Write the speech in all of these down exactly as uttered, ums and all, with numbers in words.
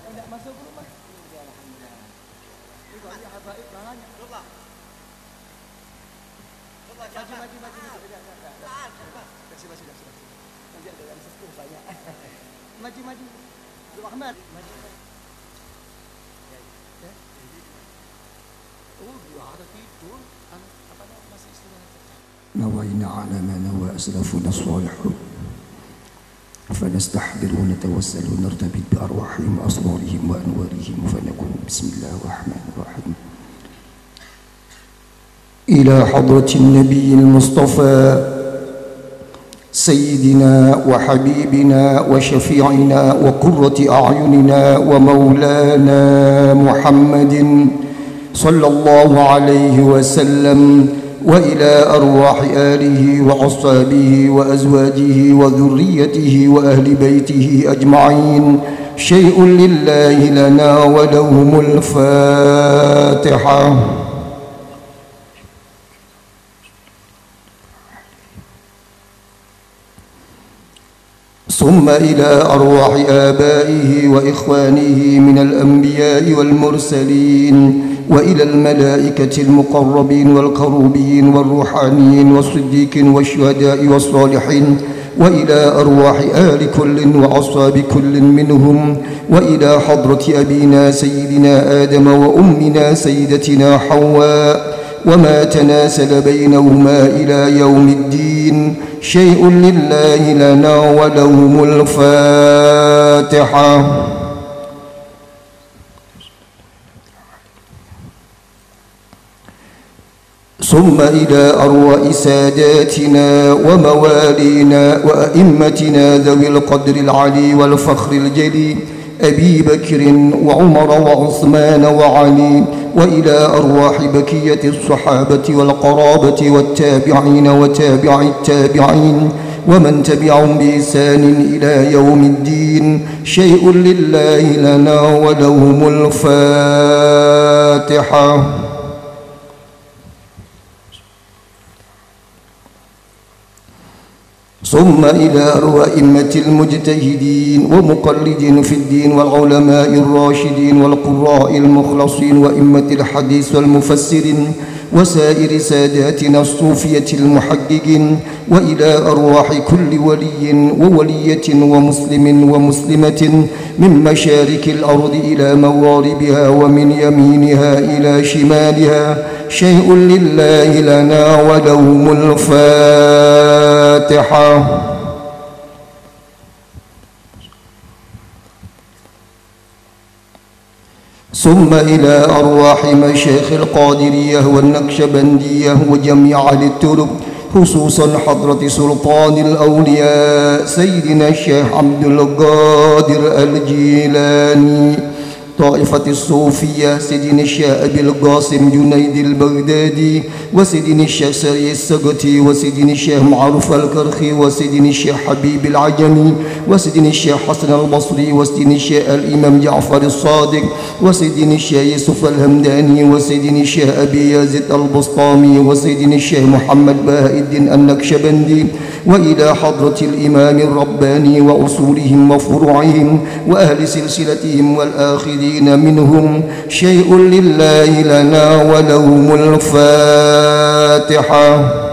Tidak masuk ke rumah. Ya, alhamdulillah. Itu aja habaib banyak. Coba. Coba maju maju maju. Tidak tidak tidak. Sudah sudah sudah. Nanti ada yang sepuh banyak. Maju maju. Abdul Ahmad. Maju. Ya. Oh, dia ada tidur. Apa namanya masih istirahat. نوينا على ما نوى أسلافنا الصالحون فنستحضر ونتوسل ونرتبط بأرواحهم وأسرارهم وأنوارهم فنقول بسم الله الرحمن الرحيم إلى حضرة النبي المصطفى سيدنا وحبيبنا وشفيعنا وقرة أعيننا ومولانا محمد صلى الله عليه وسلم وإلى أرواح آله وأصحابه وأزواجه وذريته وأهل بيته أجمعين شيء لله لنا ولهم الفاتحة. ثم إلى أرواح آبائه وإخوانه من الأنبياء والمرسلين وإلى الملائكة المقربين والكروبين والروحانيين والصديقين والشهداء والصالحين وإلى أرواح آل كل وأصحاب كل منهم وإلى حضرة أبينا سيدنا آدم وأمنا سيدتنا حواء وما تناسل بينهما إلى يوم الدين شيء لله لنا ولهم الفاتحة. ثم إلى أرواح ساداتنا وموالينا وأئمتنا ذوي القدر العلي والفخر الجلي أبي بكر وعمر وعثمان وعلي وإلى أرواح بكية الصحابة والقرابة والتابعين وتابع التابعين ومن تبعهم بإحسان إلى يوم الدين شيء لله لنا ولهم الفاتحة. ثم إلى أرواح أئمة المجتهدين ومقلدين في الدين والعلماء الراشدين والقراء المخلصين وأئمة الحديث والمفسرين وسائر ساداتنا الصوفية المحققين وإلى أرواح كل ولي وولية ومسلم ومسلمة من مشارق الأرض إلى مغاربها ومن يمينها إلى شمالها شيء لله لنا ولهم الفاتحة. ثم إلى أرواح مشايخ القادرية والنقشبندية وجميع أهل الترك خصوصا حضرة سلطان الأولياء سيدنا الشيخ عبد القادر الجيلاني طائفة الصوفية سيدنا الشيخ أبي القاسم جنيد البغدادي وسيدنا الشيخ سري السقطي وسيدنا الشيخ معروف الكرخي وسيدنا الشيخ حبيب العجمي وسيدنا الشيخ حسن البصري وسيدنا الشيخ الإمام جعفر الصادق وسيدنا الشيخ يوسف الهمداني وسيدنا الشيخ أبي يزيد البسطامي وسيدنا الشيخ محمد بهاء الدين النقشبندي وإلى حضرة الإمام الرباني وأصولهم وفروعهم وأهل سلسلتهم والآخرين منهم شيء لله لنا ولهم الفاتحة.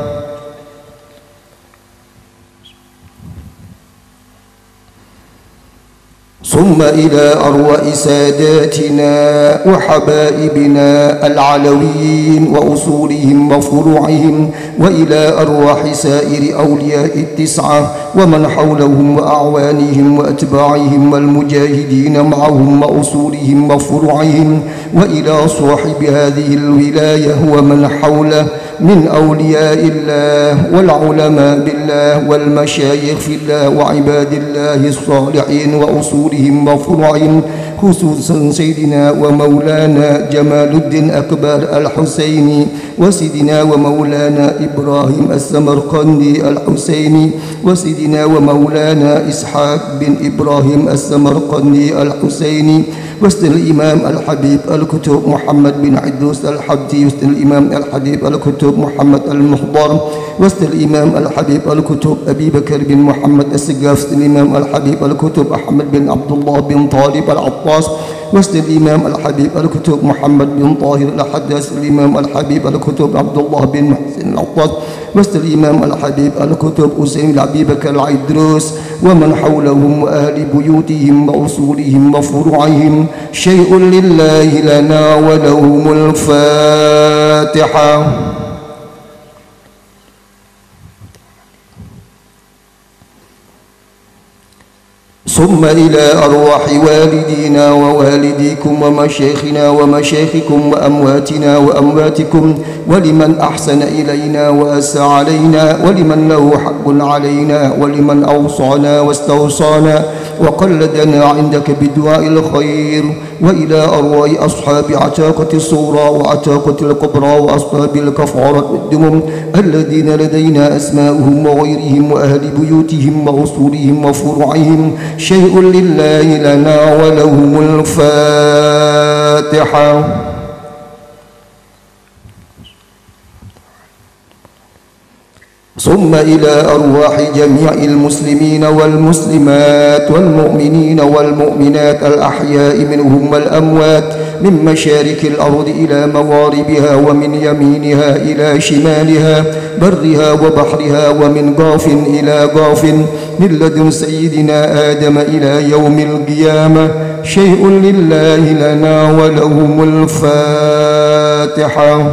ثم إلى أرواح ساداتنا وحبائبنا العلويين وأصولهم وفروعهم وإلى أرواح سائر أولياء التسعة ومن حولهم وأعوانهم وأتباعهم والمجاهدين معهم وأصولهم وفروعهم وإلى صاحب هذه الولاية ومن حوله من أولياء الله والعلماء بالله والمشايخ في الله وعباد الله الصالحين وأصولهم وفروعهم خصوصا سيدنا ومولانا جمال الدين أكبر الحسيني وسيدنا ومولانا إبراهيم السمرقندي الحسيني وسيدنا ومولانا إسحاق بن إبراهيم السمرقندي الحسيني وسيدنا الإمام الحبيب الكتب محمد بن عدوس الحبدي وسيدنا الإمام الحبيب الكتب محمد المحضر وسيدنا الإمام الحبيب الكتب أبي بكر بن محمد السقاف وسيدنا الإمام الحبيب الكتب أحمد بن عبد الله بن طالب العطار العطاس، واسد الإمام الحبيب الكتب محمد بن طاهر الحداث، الإمام الحبيب الكتب عبد الله بن محسن العطاس، واسد الإمام الحبيب الكتب حسين بن أبي بكر العيدروس، ومن حولهم وأهل بيوتهم وأصولهم وفروعهم. شيء لله لنا ولهم الفاتحة. ثم إلى أرواح والدينا ووالديكم ومشايخنا ومشايخكم وأمواتنا وأمواتكم، ولمن أحسن إلينا وأسى علينا، ولمن له حق علينا، ولمن أوصانا واستوصانا وقلدنا عندك بدعاء الخير، وإلى أرواح أصحاب عتاقة الصغرى وعتاقة الكبرى وأصحاب الكفارة والدمم الذين لدينا أسماؤهم وغيرهم وأهل بيوتهم وأصولهم وفروعهم. شيء لله لنا ولهم الفاتحة. ثم إلى أرواح جميع المسلمين والمسلمات والمؤمنين والمؤمنات الأحياء منهم والأموات، من مشارق الأرض إلى مغاربها، ومن يمينها إلى شمالها، برها وبحرها، ومن غاف إلى غاف، من لدن سيدنا آدم إلى يوم القيامة. شيء لله لنا ولهم الفاتحة.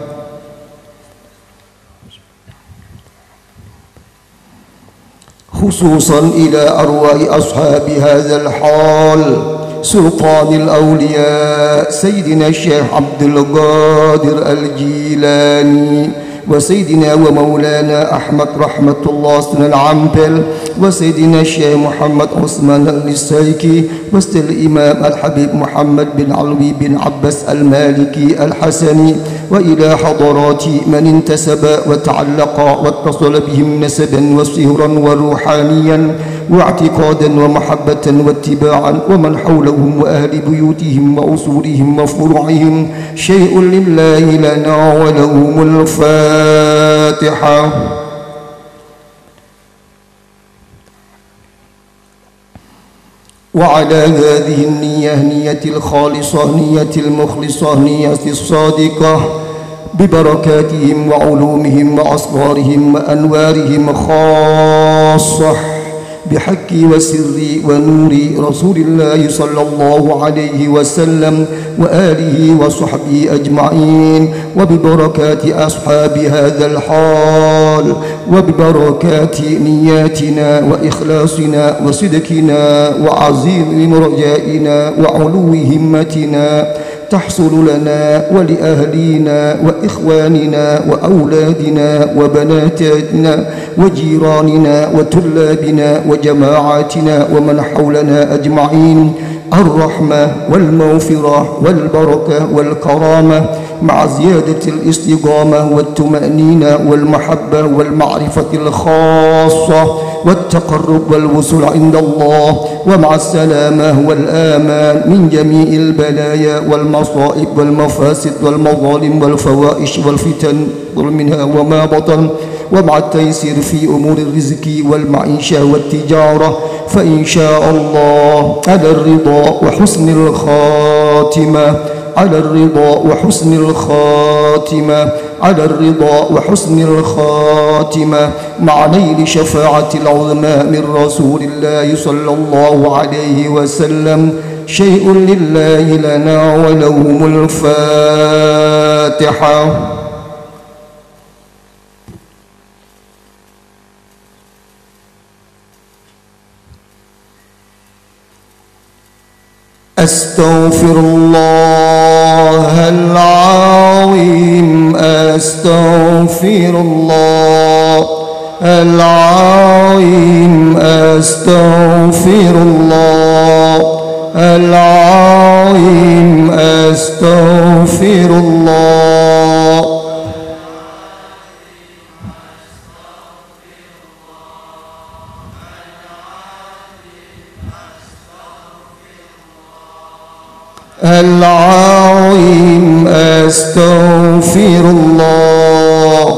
خصوصا إلى أرواح أصحاب هذا الحال، سلطان الأولياء سيدنا الشيخ عبد القادر الجيلاني، وسيدنا ومولانا أحمد رحمة الله سن العنبل، وسيدنا الشيخ محمد عثمان السيكي، وسيد الإمام الحبيب محمد بن علوي بن عباس المالكي الحسني، وإلى حضرات من انتسب وتعلق واتصل بهم نسبا وسهرا وروحانيا واعتقادا ومحبة واتباعا، ومن حولهم وأهل بيوتهم وأصولهم وفروعهم. شيء لله لنا ولهم الفاتحة. وعلى هذه النية، نية الخالصة، نية المخلصة، نية الصادقة، ببركاتهم وعلومهم وأسرارهم وأنوارهم خاصة، بحق وسر ونور رسول الله صلى الله عليه وسلم وآله وصحبه أجمعين، وببركات أصحاب هذا الحال، وببركات نياتنا وإخلاصنا وصدقنا وعظيم رجائنا وعلو همتنا، تحصل لنا ولأهلينا وإخواننا وأولادنا وبناتنا وجيراننا وطلابنا وجماعاتنا ومن حولنا أجمعين الرحمة والمغفرة والبركة والكرامة، مع زيادة الاستقامة والطمأنينة والمحبة والمعرفة الخاصة والتقرب والوصول عند الله، ومع السلامة والآمان من جميع البلايا والمصائب والمفاسد والمظالم والفوائش والفتن منها وما بطن، ومع التيسير في أمور الرزق والمعيشة والتجارة، فإن شاء الله على الرضا وحسن الخاتمة، على الرضا وحسن الخاتمة، على الرضا وحسن الخاتمة، مع نيل شفاعة العظمى من رسول الله صلى الله عليه وسلم. شيء لله لنا ولهم الفاتحة. أستغفر الله العظيم، أستغفر الله العظيم، أستغفر الله العظيم، أستغفر الله العظيم، أستغفر الله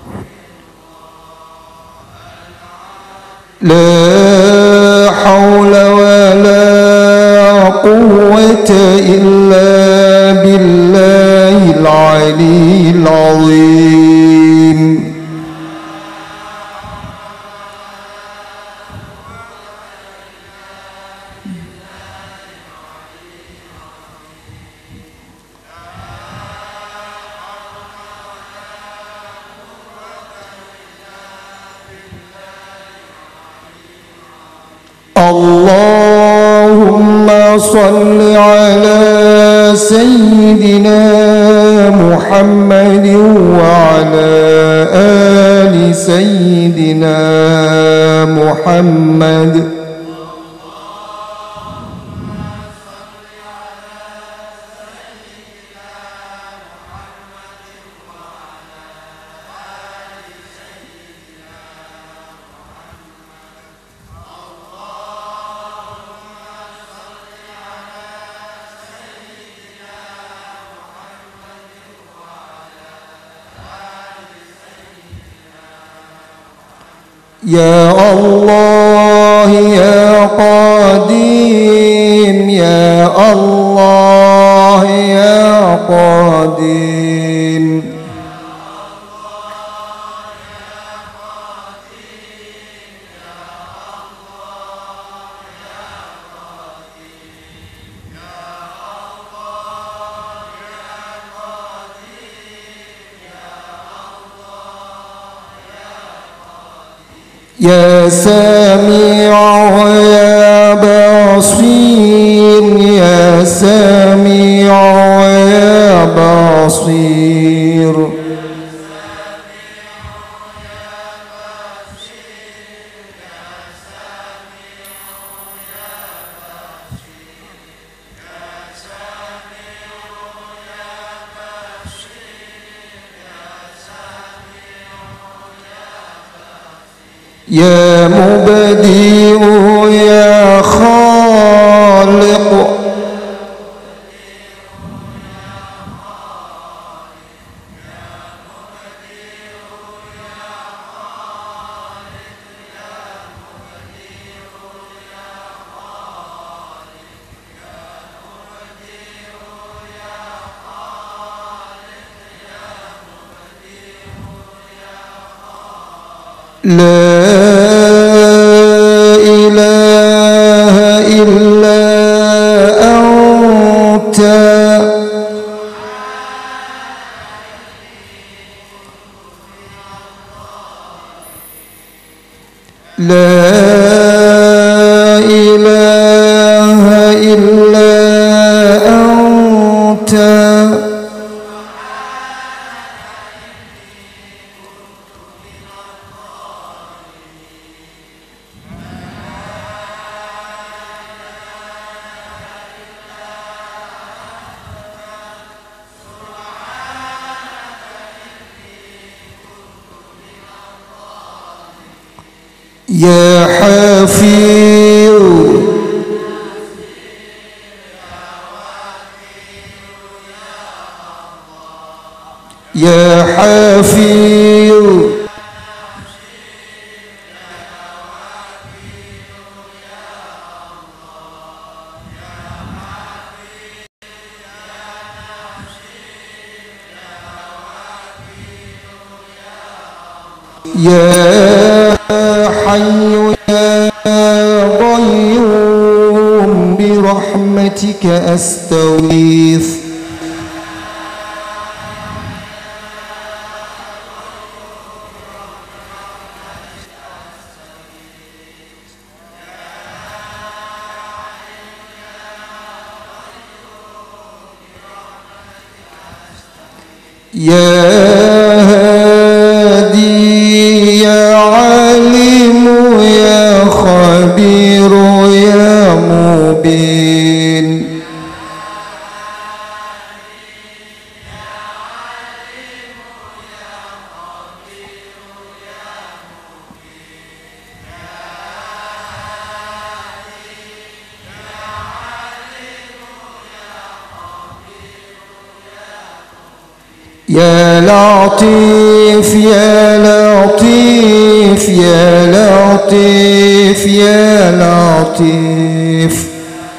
لا حول ولا قوة إلا بالله العلي العظيم. اللهم صل على سيدنا محمد وعلى آل سيدنا محمد. يا الله يا قديم يا الله يا قديم. يا سميع يا بصير يا سميع يا بصير. يا مبدئ يا خالق لا إله إلا أنت. لا إله إلا أنت. يا حفيظ يا حفيظ يا حي يا قيوم برحمتك أستغيث. يا هادي يا عليم يا خبير يا مبين. يا لطيف يا لطيف يا لطيف يا لطيف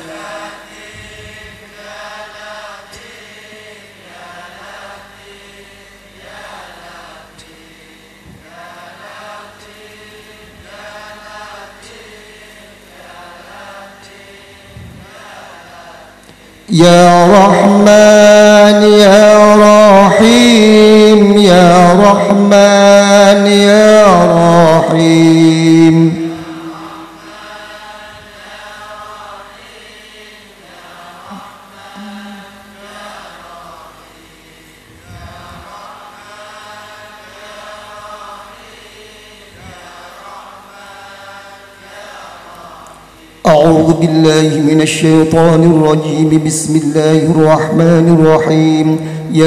يا رحمن يا رحيم يا رحمن يا رحيم أعوذ بالله من الشيطان الرجيم. بسم الله الرحمن الرحيم.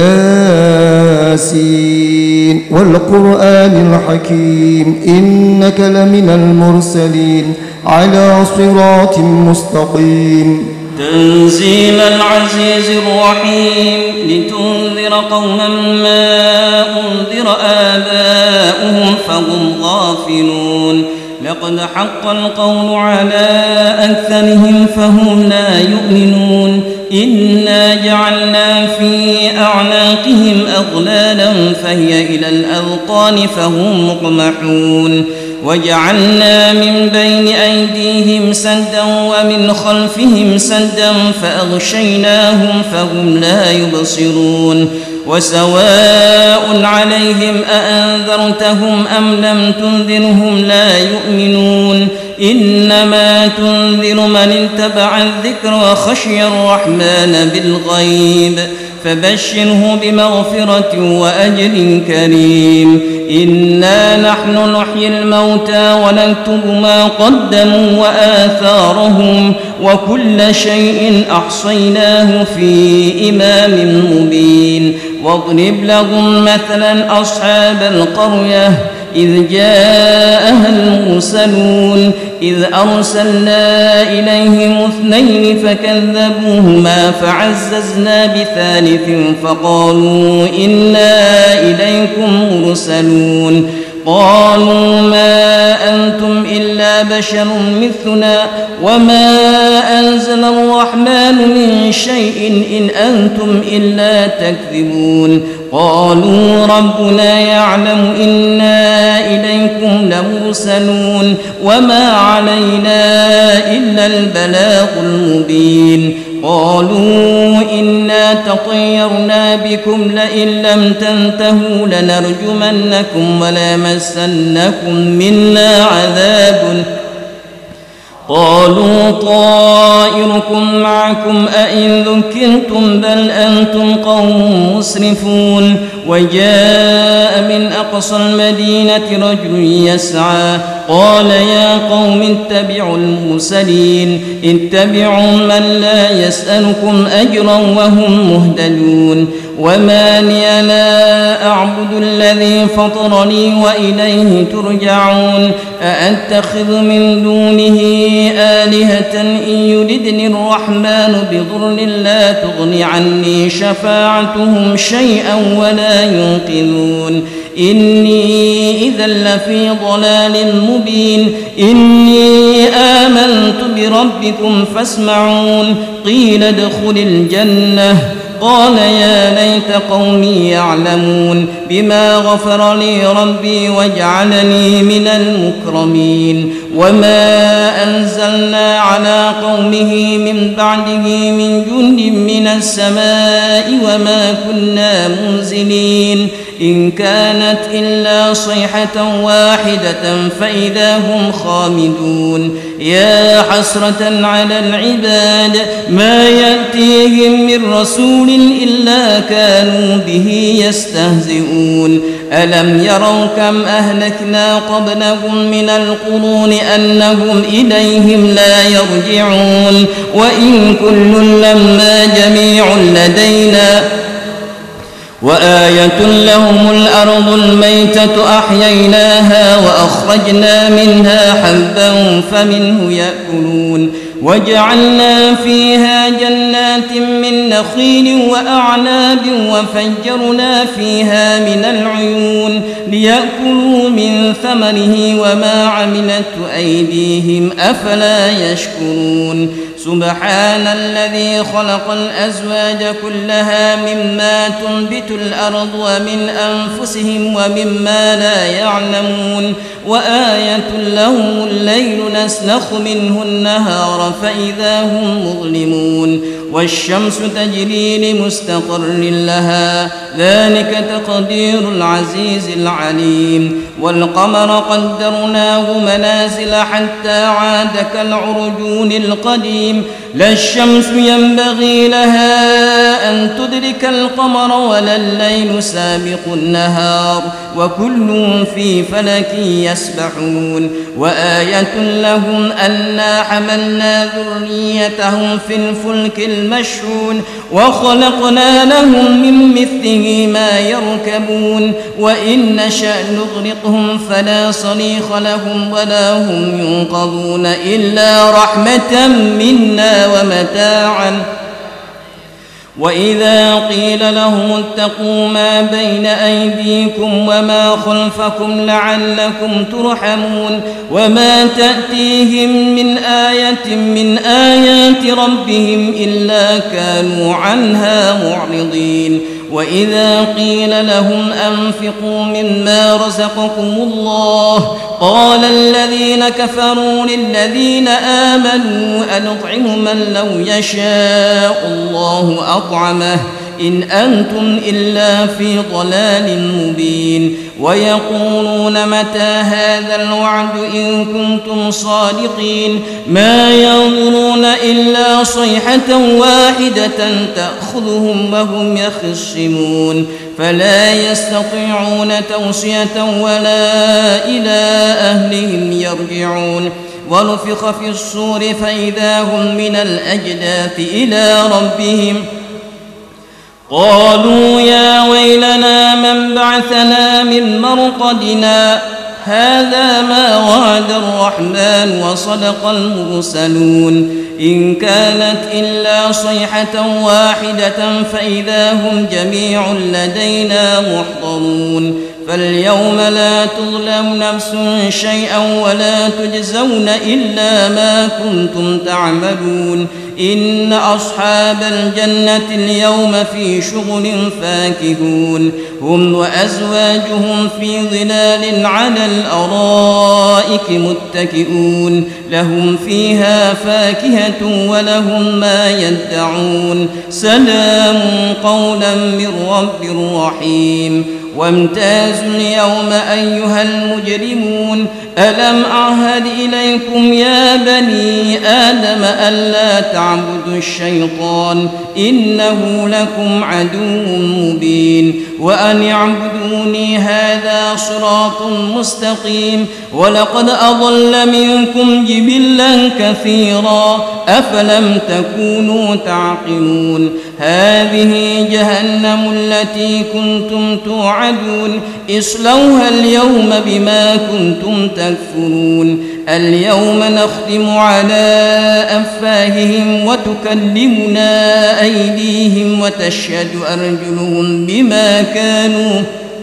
ياسين والقرآن الحكيم إنك لمن المرسلين على صراط مستقيم. تنزيل العزيز الرحيم لتنذر قوما ما أنذر آباؤهم فهم غافلون. لقد حق القول على أكثرهم فهم لا يؤمنون. إنا جعلنا في أعناقهم أغلالا فهي إلى الأذقان فهم مقمحون. وجعلنا من بين أيديهم سدا ومن خلفهم سدا فأغشيناهم فهم لا يبصرون. وسواء عليهم أأنذرتهم أم لم تنذرهم لا يؤمنون. إنما تنذر من اتبع الذكر وخشي الرحمن بالغيب فبشره بمغفرة وأجر كريم. إنا نحن نحيي الموتى ونكتب ما قدموا وآثارهم وكل شيء أحصيناه في إمام مبين. واضرب لهم مثلا أصحاب القرية إذ جاءها المرسلون إذ أرسلنا إليهم اثنين فكذبوهما فعززنا بثالث فقالوا إنا إليكم مرسلون. قالوا ما أنتم إلا بشر مثلنا وما أنزل الرحمن من شيء إن أنتم إلا تكذبون. قالوا ربنا يعلم إنا إليكم لمرسلون وما علينا إلا البلاغ المبين. قالوا إنا تطيرنا بكم لئن لم تنتهوا لنرجمنكم وليمسنكم منا عذاب. قالوا طائركم معكم أئن ذكرتم بل أنتم قوم مسرفون. وجاء من أقصى المدينة رجل يسعى قال يا قوم اتبعوا المرسلين اتبعوا من لا يسألكم أجرا وهم مهتدون. وما لي لا أعبد الذي فطرني وإليه ترجعون. أأتخذ من دونه آلهة إن يردني الرحمن بضر لا تغن عني شفاعتهم شيئا ولا ينقذون. إني إذا لفي ضلال مبين. إني آمنت بربكم فاسمعون. قيل ادخل الجنة قال يا ليت قومي يعلمون بما غفر لي ربي وجعلني من المكرمين. وما أنزلنا على قومه من بعده من جند من السماء وما كنا منزلين. إن كانت إلا صيحة واحدة فإذا هم خامدون. يا حسرة على العباد ما يأتيهم من رسول إلا كانوا به يستهزئون. ألم يروا كم أهلكنا قبلهم من القرون أنهم إليهم لا يرجعون. وإن كل لما جميع لدينا وآية لهم الأرض الميتة أحييناها وأخرجنا منها حبا فمنه يأكلون. وجعلنا فيها جنات من نخيل وأعناب وفجرنا فيها من العيون ليأكلوا من ثمره وما عملته أيديهم أفلا يشكرون سبحان الذي خلق الأزواج كلها مما تنبت الأرض ومن أنفسهم ومما لا يعلمون وآية لهم الليل نسلخ منه النهار فإذا هم مظلمون والشمس تجري لمستقر لها ذلك تقدير العزيز العليم والقمر قدرناه منازل حتى عاد كالعرجون القديم لا الشمس ينبغي لها أن تدرك القمر ولا الليل سابق النهار وكل في فلك يسبحون وآية لهم أنا حملنا ذريتهم في الفلك المشحون وخلقنا لهم من مثله ما يركبون وإن نشأ نغرقهم فلا صريخ لهم ولا هم ينقذون إلا رحمة منا ومتاعا وإذا قيل لهم اتقوا ما بين أيديكم وما خلفكم لعلكم ترحمون وما تأتيهم من آية من آيات ربهم إلا كانوا عنها معرضين وإذا قيل لهم أنفقوا مما رزقكم الله قال الذين كفروا للذين آمنوا أنطعم من لو يشاء الله أطعمه إن أنتم إلا في ضلال مبين ويقولون متى هذا الوعد إن كنتم صادقين ما ينظرون إلا صيحة واحدة تأخذهم وهم يخصمون فلا يستطيعون توصية ولا إلى أهلهم يرجعون ونفخ في الصور فإذا هم من الأجداث إلى ربهم قالوا يا ويلنا من بعثنا من مرقدنا هذا ما وعد الرحمن وصدق المرسلون إن كانت إلا صيحة واحدة فإذا هم جميع لدينا محضرون فاليوم لا تظلم نفس شيئا ولا تجزون إلا ما كنتم تعملون إن أصحاب الجنة اليوم في شغل فاكهون هم وأزواجهم في ظلال على الأرائك متكئون لهم فيها فاكهة ولهم ما يدعون سلام قولا من رب رحيم وامتازوا اليوم أيها المجرمون ألم أعهد إليكم يا بني آدم ألا تعبدوا الشيطان إنه لكم عدو مبين وأن اعبدوني هذا صراط مستقيم ولقد أضل منكم جبلا كثيرا أفلم تكونوا تعقلون هذه جهنم التي كنتم توعدون اصلوها اليوم بما كنتم تكفرون اليوم نختم على أفواههم وتكلمنا أيديهم وتشهد أرجلهم بما كانوا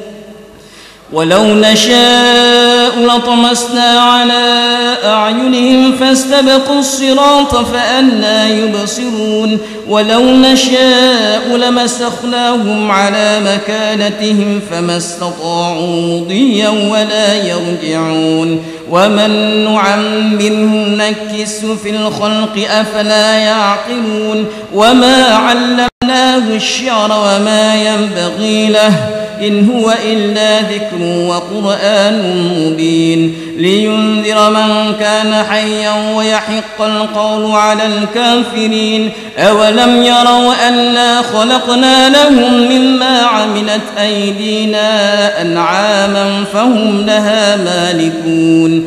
ولو نشاء لطمسنا على أعينهم فاستبقوا الصراط فأنى يبصرون ولو نشاء لمسخناهم على مكانتهم فما استطاعوا مضيا ولا يرجعون ومن نعمره نكسه في الخلق أفلا يعقلون وما علمناه الشعر وما ينبغي له إن هو إلا ذكر وقرآن مبين لينذر من كان حيا ويحق القول على الكافرين أولم يروا أنا خلقنا لهم مما عملت أيدينا أنعاما فهم لها مالكون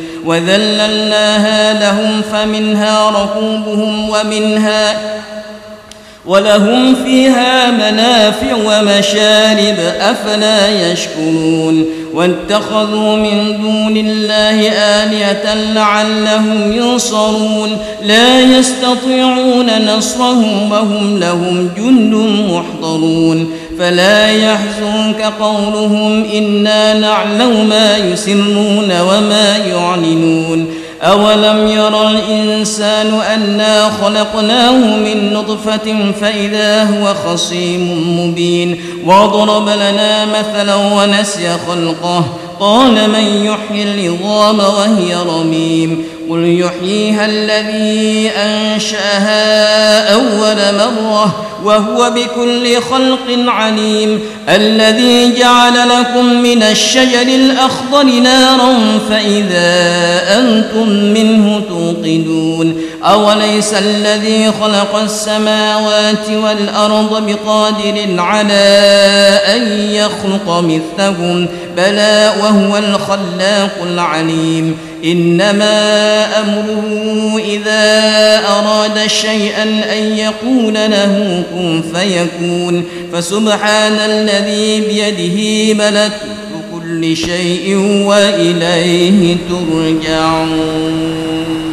وذللناها لهم فمنها ركوبهم ومنها ولهم فيها منافع ومشارب أفلا يشكرون واتخذوا من دون الله آلهة لعلهم ينصرون لا يستطيعون نصرهم وهم لهم جند محضرون فلا يحزنك قولهم إنا نعلم ما يسرون وما يعلنون أولم يرى الإنسان أنا خلقناه من نطفة فإذا هو خصيم مبين وضرب لنا مثلا ونسي خلقه قال من يحيي العظام وهي رميم قل يحييها الذي أنشأها أول مرة وهو بكل خلق عليم الذي جعل لكم من الشجر الأخضر نارا فإذا أنتم منه توقدون أوليس الذي خلق السماوات والأرض بقادر على أن يخلق مثلهم بلى وهو الخلاق العليم إنما أمره إذا أراد شيئا أن يقول له كن فيكون فسبحان الذي بيده ملكوت كل شيء وإليه ترجعون.